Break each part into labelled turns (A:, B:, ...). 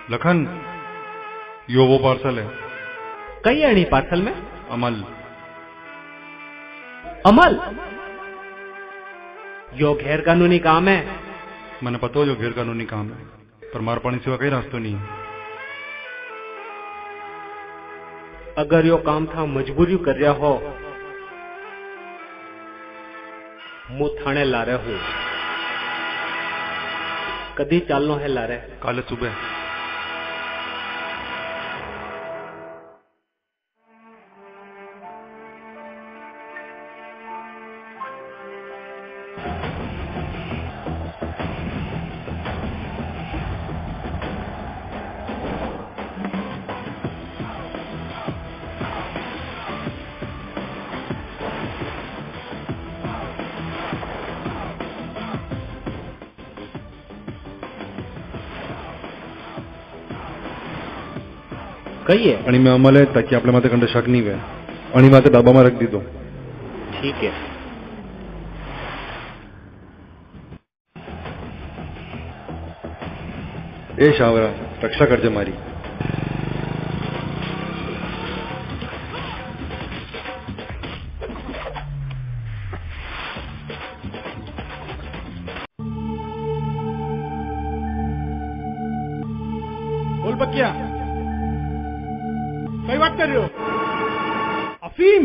A: लखन, यो वो पार्सल है।
B: कई है नहीं पार्सल में?
A: अमल।
B: अमल यो गैर कानूनी काम है।
A: मैंने पता हो जो गैर कानूनी काम है, पर मार पानी सिवा कई रास्ता नहीं है।
B: अगर यो काम था मजबूरी कर रहा हो, मुंह थाने ला रहे हूं। कदी चालनो है ला रहे?
A: काले सुबह।
B: कही है
A: आणि में अमल है ताकि आपल्या माथे कंडे शक नहीं वे आणि माथे डब्बा में रख दी दो।
B: ठीक है।
A: ए शावरा, रक्षा करजे मारी।
C: बोल बकिया, कई बात कर रहे हो? अफीम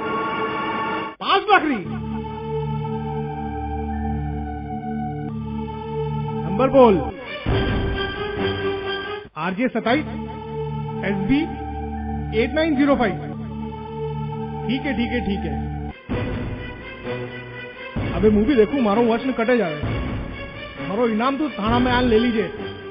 C: 5 बकरी। नंबर बोल। RJ 27 SB 8905। ठीक है ठीक है ठीक है। अबे मूवी देखू, मारो वॉच में कटे जावे। मारो इनाम तो थाना में आन ले लीजिए।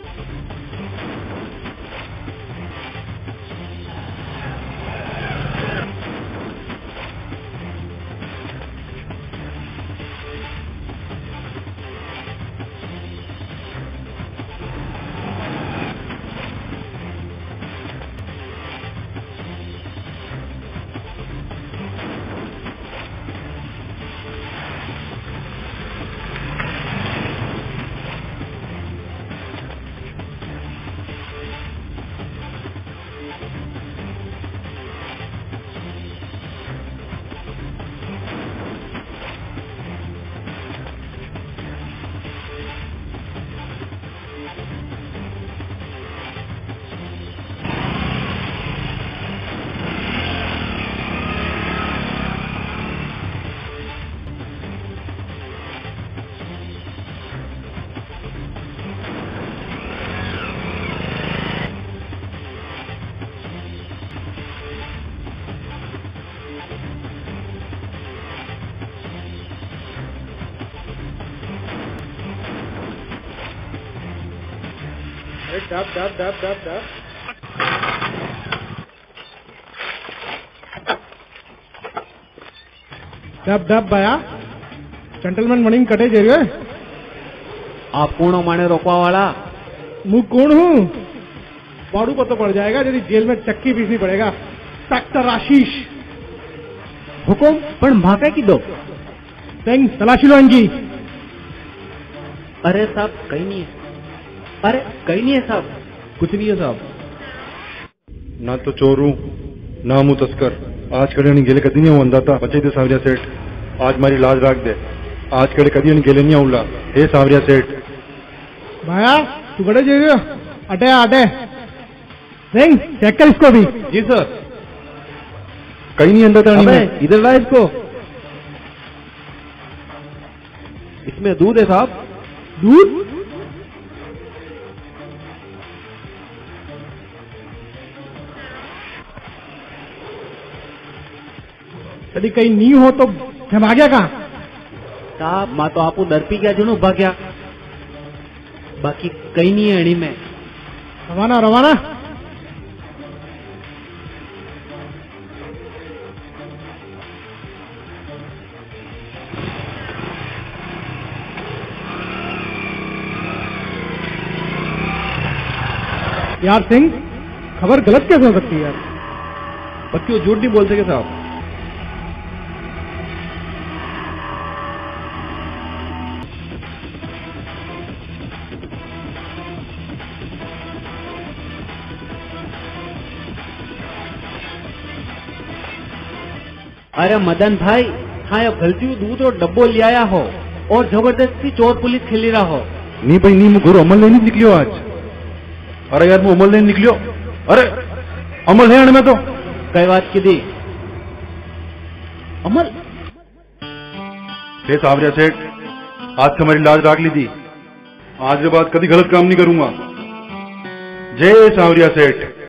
C: डब डब डब डब डब डब डब भया जेंटलमैन मणिंग कटे जेरियो।
B: आप कौन हो माने रोकवा वाला?
C: मैं कौन हूँ? बाड़ू पता पड़ जाएगा यदि जेल में चक्की पीसनी पड़ेगा। डॉक्टर आशीष।
B: हुकुम पर माफे की दो।
C: सिंह तलाशी लो इनकी।
B: अरे साहब कहीं नहीं है। अरे कहीं नहीं है साहब।
C: कुछ नहीं है साहब।
A: ना तो चोर हूँ ना हूँ तस्कर। आज कड़े नहीं गेले कदी नहीं हूँ अंदाता बचे थे सावरिया सेठ। आज मारी लाज राख दे। आज कड़े कदी नहीं गेले नहीं आऊला। हे सावरिया सेठ।
C: भाया तू कड़े जे रहे हो? अटे अटे सिंह चेक कर इसको भी।
B: जी सर।
A: कहीं नहीं अंदाता नहीं।
B: इधर ला इसको। इसमें दूध है साहब।
C: दूध? यदि कहीं नहीं हो तो हम आ गया कहाँ?
B: साहब मां तो आपको डर पी गया जुनू भाग गया। बाकी कहीं नहीं है अड़ी में।
C: रवाना रवाना। यार सिंह, खबर गलत कैसे हो सकती है यार?
B: बच्चों झूठ नहीं बोल सके साहब। अरे मदन भाई, हाँ अब गलती दूध और डब्बो ले आया हो और जबरदस्ती चोर पुलिस खेली रहा हो।
A: नहीं भाई नहीं, मैं घोर अमल लेने निकलियो आज। अरे यार मैं अमल लेने निकलियो। अरे अमल है में तो
B: कई बात की दी अमल
A: हे सावरिया सेठ, आज से हमारी लाज राख ली थी। आज के बाद कभी गलत काम नहीं करूंगा। जय सावरिया सेठ।